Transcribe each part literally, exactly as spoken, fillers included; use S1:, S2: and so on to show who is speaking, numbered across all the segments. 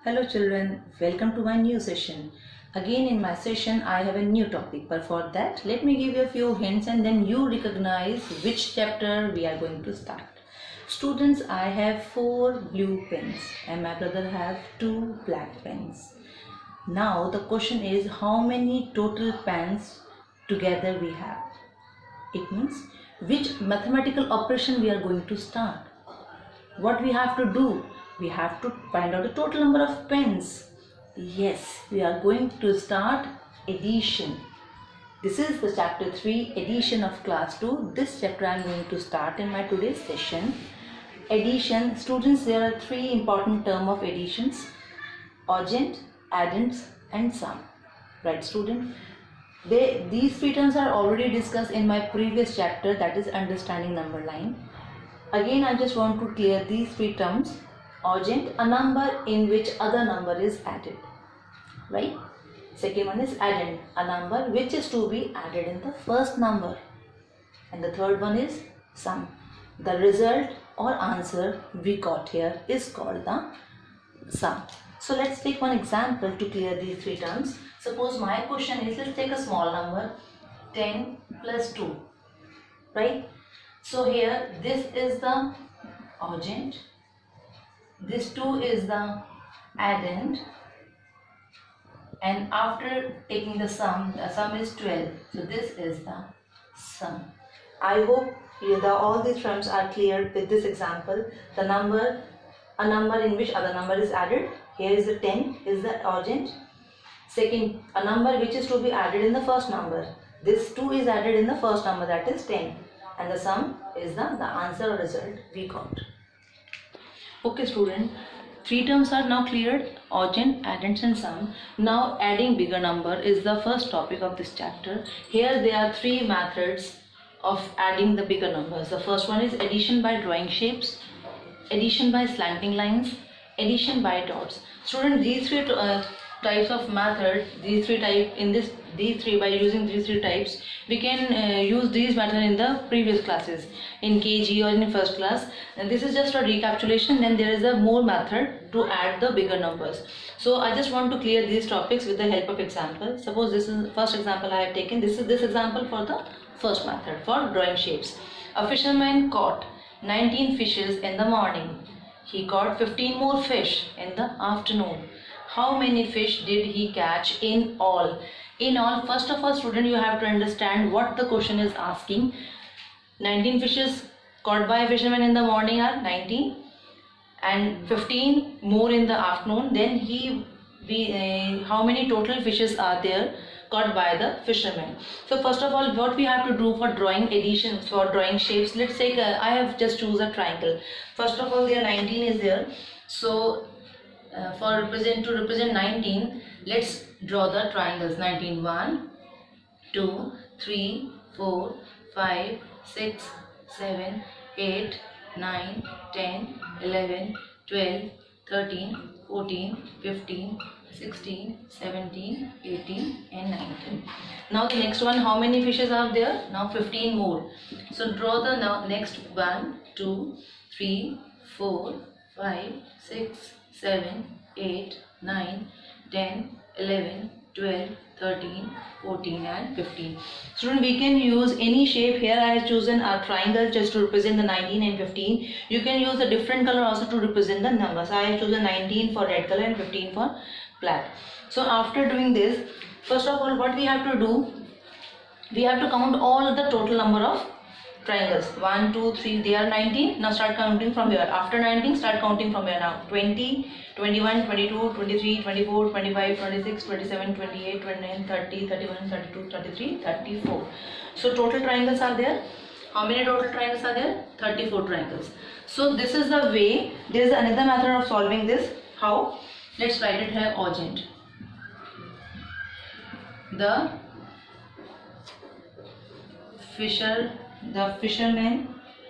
S1: Hello children, welcome to my new session. Again in my session I have a new topic, but for that let me give you a few hints and then you recognize which chapter we are going to start. Students, I have four blue pens and my brother have two black pens. Now the question is, how many total pens together we have? It means which mathematical operation we are going to start. What we have to do? We have to find out the total number of pens. Yes, we are going to start addition. This is the chapter three, addition of class two. This chapter I am going to start in my today's session. Addition, students, there are three important terms of additions: adjoint, addends and sum. Right student? They, these three terms are already discussed in my previous chapter, that is understanding number line. Again I just want to clear these three terms. Adjoint, a number in which other number is added, right? Second one is addend, a number which is to be added in the first number. And the third one is sum. The result or answer we got here is called the sum. So let's take one example to clear these three terms. Suppose my question is, let's take a small number, ten plus two, right? So here this is the adjoint. This two is the addend, and after taking the sum, the sum is twelve. So this is the sum. I hope you the, all these terms are clear with this example. The number, a number in which other number is added. Here is the ten, is the adjoint. Second, a number which is to be added in the first number. This two is added in the first number, that is ten. And the sum is the, the answer or result we got. Okay student, three terms are now cleared: adjoint, addends and sum. Now adding bigger number is the first topic of this chapter. Here there are three methods of adding the bigger numbers. The first one is addition by drawing shapes, addition by slanting lines, addition by dots. Student, these three uh, types of method, these three type in this these three by using these three types, we can uh, use these method in the previous classes in K G or in first class. And this is just a recapitulation. Then there is a more method to add the bigger numbers. So I just want to clear these topics with the help of example. Suppose this is the first example I have taken. This is this example for the first method for drawing shapes. A fisherman caught nineteen fishes in the morning. He caught fifteen more fish in the afternoon. How many fish did he catch in all? In all, first of all student, you have to understand what the question is asking. nineteen fishes caught by a fisherman in the morning are nineteen, and fifteen more in the afternoon. Then he be uh, how many total fishes are there caught by the fisherman? So first of all, what we have to do for drawing additions, for drawing shapes, let's say uh, I have just choose a triangle. First of all, there nineteen is there. So uh, for represent to represent nineteen, let's draw the triangles. nineteen, one, two, three, four, five, six, seven, eight, nine, ten, eleven, twelve, thirteen, fourteen, fifteen, sixteen, seventeen, eighteen and nineteen. Now the next one, how many fishes are there? Now fifteen more. So draw the now next one, two, three, four, five, six, seven, eight, nine, ten, eleven, twelve, thirteen, fourteen and fifteen. Student, we can use any shape. Here I have chosen a triangle just to represent the nineteen and fifteen. You can use a different color also to represent the numbers. I have chosen nineteen for red color and fifteen for black. So after doing this, first of all, what we have to do, we have to count all the total number of triangles. one, two, three, they are nineteen. Now start counting from here. After nineteen, start counting from here now. twenty, twenty-one, twenty-two, twenty-three, twenty-four, twenty-five, twenty-six, twenty-seven, twenty-eight, twenty-nine, thirty, thirty-one, thirty-two, thirty-three, thirty-four. So total triangles are there. How many total triangles are there? thirty-four triangles. So this is the way. There is another method of solving this. How? Let's write it here, adjoint. The fisher the fisherman.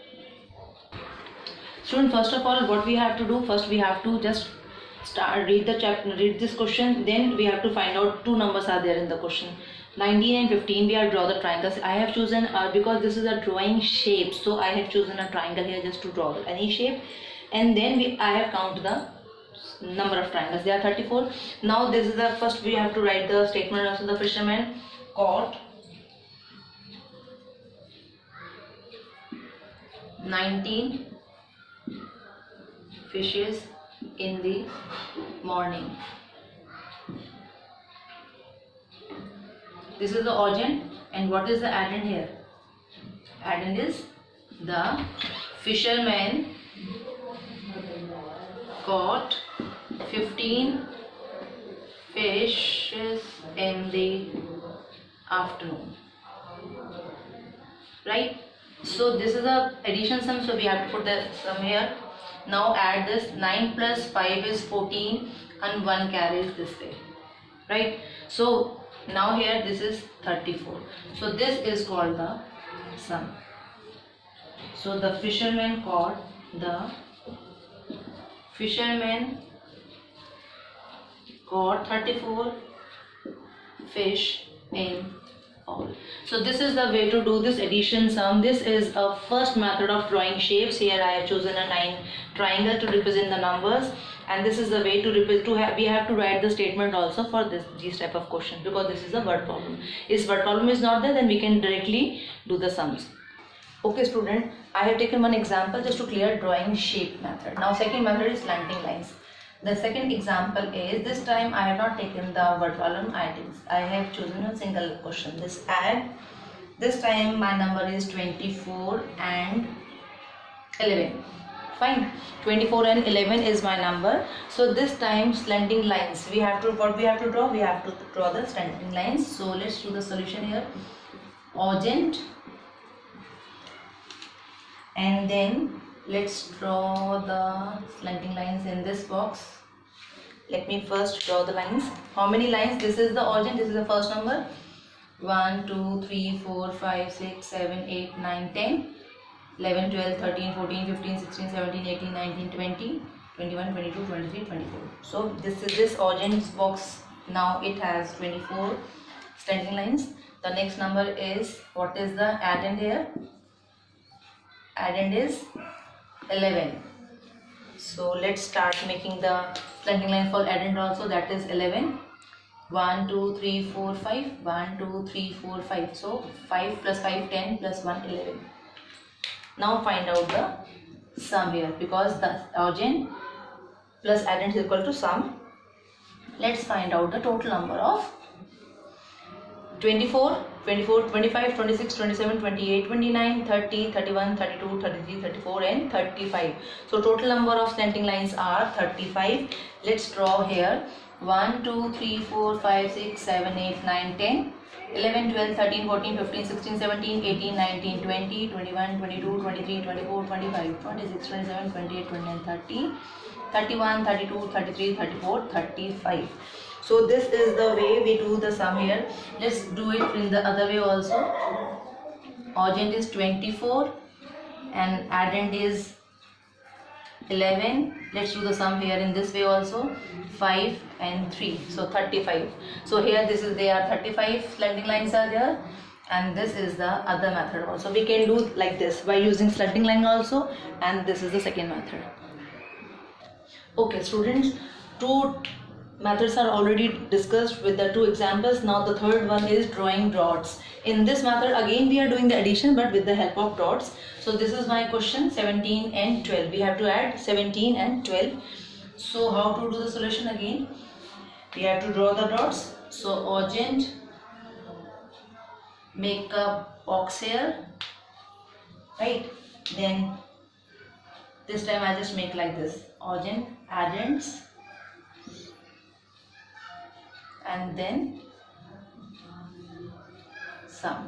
S1: Student, first of all, what we have to do, first we have to just start read the chapter, read this question, then we have to find out two numbers are there in the question. nineteen and fifteen, we have draw the triangles. I have chosen uh, because this is a drawing shape, so I have chosen a triangle here just to draw any shape, and then we I have count the number of triangles. They are thirty-four. Now this is the first, we have to write the statement. Also the fisherman caught nineteen fishes in the morning. This is the origin, and what is the addend here? Addend is the fisherman caught fifteen fishes in the afternoon, right? So this is a addition sum, so we have to put the sum here. Now add this. Nine plus five is fourteen and one carries this way, right? So now here this is thirty-four. So this is called the sum. So the fisherman caught the fisherman caught thirty-four fish in all. So this is the way to do this addition sum. This is a first method of drawing shapes. Here I have chosen a nine triangle to represent the numbers, and this is the way to represent. To have we have to write the statement also for this these type of questions, because this is a word problem. If word problem is not there, then we can directly do the sums. Okay student, I have taken one example just to clear drawing shape method. Now second method is slanting lines. The second example is, this time I have not taken the word problem items. I have chosen a single question. This add. This time my number is twenty-four and eleven. Fine. twenty-four and eleven is my number. So this time slanting lines. We have to, what we have to draw? We have to draw the slanting lines. So let's do the solution here. Origin. And then let's draw the slanting lines in this box. Let me first draw the lines. How many lines? This is the origin. This is the first number. one, two, three, four, five, six, seven, eight, nine, ten, eleven, twelve, thirteen, fourteen, fifteen, sixteen, seventeen, eighteen, nineteen, twenty, twenty-one, twenty-two, twenty-three, twenty-four. So this is this origin box. Now it has twenty-four slanting lines. The next number is, what is the addend here? Addend is eleven. So let's start making the slanting line for addend also. That is eleven. one, two, three, four, five. one, two, three, four, five. So five plus five, ten plus one, eleven. Now find out the sum here, because the origin plus addend is equal to sum. Let's find out the total number of twenty-four, twenty-four, twenty-five, twenty-six, twenty-seven, twenty-eight, twenty-nine, thirty, thirty-one, thirty-two, thirty-three, thirty-four and thirty-five. So total number of slanting lines are thirty-five. Let's draw here. one, two, three, four, five, six, seven, eight, nine, ten, eleven, twelve, thirteen, fourteen, fifteen, sixteen, seventeen, eighteen, nineteen, twenty, twenty-one, twenty-two, twenty-three, twenty-four, twenty-five, twenty-six, twenty-seven, twenty-eight, twenty-nine, thirty, thirty-one, thirty-two, thirty-three, thirty-four, thirty-five. So this is the way we do the sum here. Let's do it in the other way also. Origin is twenty-four and addend is eleven. Let's do the sum here in this way also. five and three. So thirty-five. So here this is, there are thirty-five slanting lines are there, and this is the other method also. We can do like this by using slanting line also, and this is the second method. Okay students, two methods are already discussed with the two examples. Now the third one is drawing dots. In this method again we are doing the addition, but with the help of dots. So this is my question, seventeen and twelve. We have to add seventeen and twelve. So how to do the solution again? We have to draw the dots. So origin, make a box here, right? Then this time I just make like this. Origin, addends, and then sum.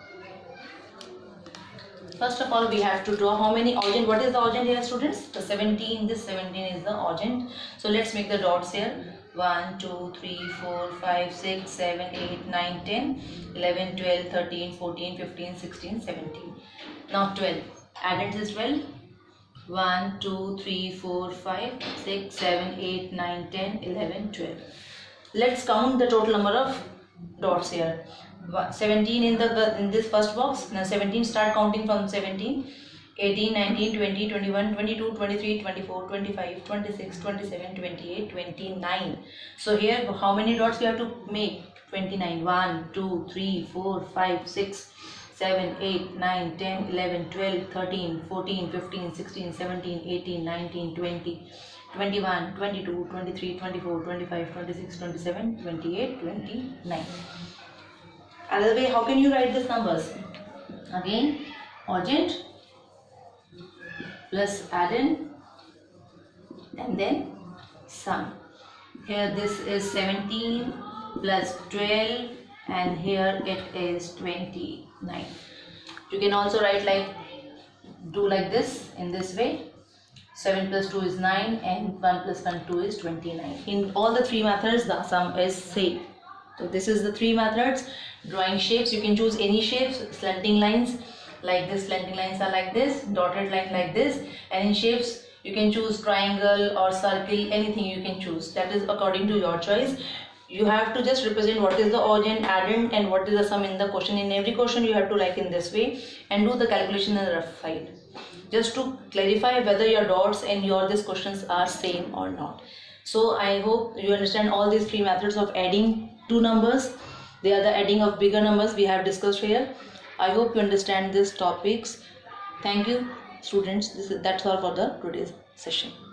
S1: First of all, we have to draw how many origin. What is the origin here, students? The seventeen. This seventeen is the origin. So let's make the dots here. one, two, three, four, five, six, seven, eight, nine, ten, eleven, twelve, thirteen, fourteen, fifteen, sixteen, seventeen. Now twelve. Addend is twelve. one, two, three, four, five, six, seven, eight, nine, ten, eleven, twelve. Let's count the total number of dots here. seventeen in the in this first box. Now seventeen, start counting from seventeen. eighteen, nineteen, twenty, twenty-one, twenty-two, twenty-three, twenty-four, twenty-five, twenty-six, twenty-seven, twenty-eight, twenty-nine. So here how many dots we have to make? twenty-nine. one, two, three, four, five, six, seven, eight, nine, ten, eleven, twelve, thirteen, fourteen, fifteen, sixteen, seventeen, eighteen, nineteen, twenty, twenty-one, twenty-two, twenty-three, twenty-four, twenty-five, twenty-six, twenty-seven, twenty-eight, twenty-nine. Another way, how can you write these numbers? Again, urgent plus addend and then sum. Here this is seventeen plus twelve and here it is twenty-nine. You can also write like, do like this, in this way. seven plus two is nine and one plus one, two is twenty-nine. In all the three methods the sum is same. So this is the three methods. Drawing shapes, you can choose any shapes. Slanting lines like this, slanting lines are like this, dotted line like this, and in shapes you can choose triangle or circle, anything you can choose. That is according to your choice. You have to just represent what is the urgent, addend and what is the sum in the question. In every question you have to like in this way and do the calculation in the rough side, just to clarify whether your dots and your these questions are same or not. So I hope you understand all these three methods of adding two numbers. They are the adding of bigger numbers we have discussed here. I hope you understand these topics. Thank you students. This is, that's all for the today's session.